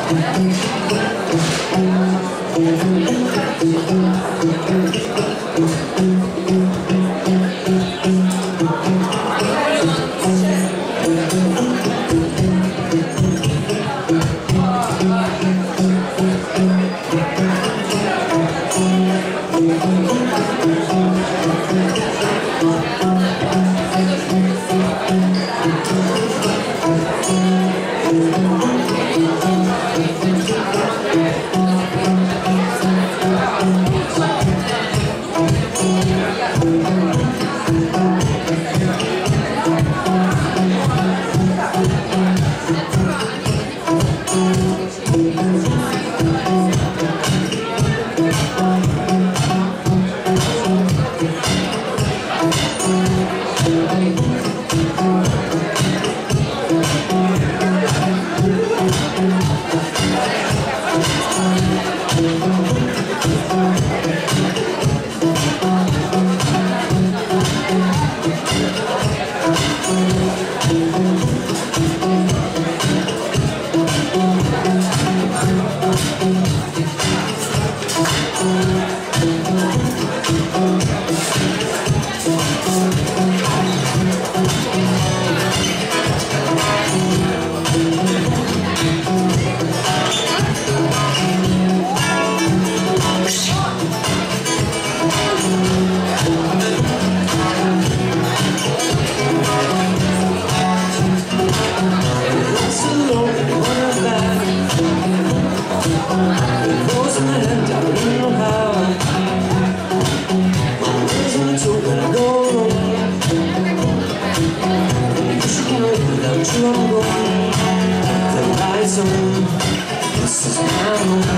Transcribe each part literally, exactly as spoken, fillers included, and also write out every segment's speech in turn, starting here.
This is my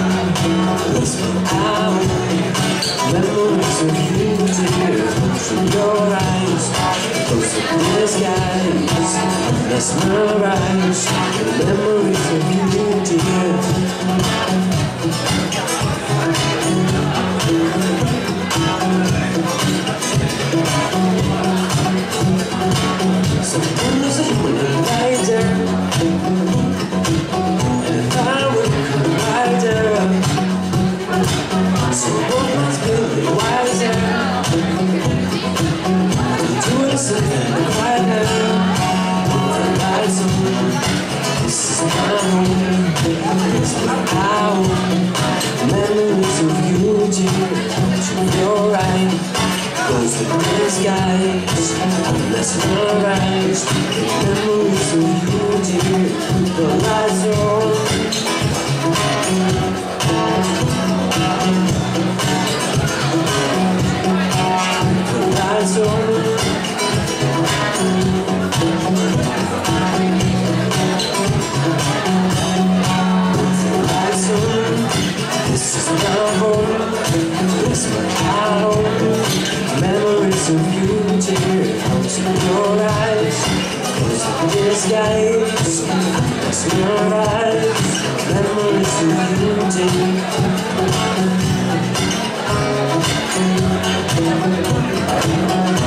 home, this is my home. Memories of you, dear, from your eyes. Close to the skies, mesmerized. Memories of you, dear. Sometimes I wanna lie down, and if I would come right down, so both minds feel wiser. Doing something right now, with the lights on. This is my home, this is my home. Memories of you, dear, to your right. Close to the skies, I'm mesmerized. Memories of you, dear, the lights are on. The lights are on. The lights are on. This is my home, this is my home. Memories of you, dear, come to your eyes. Close to the skies, mesmerized. Memories of you, dear.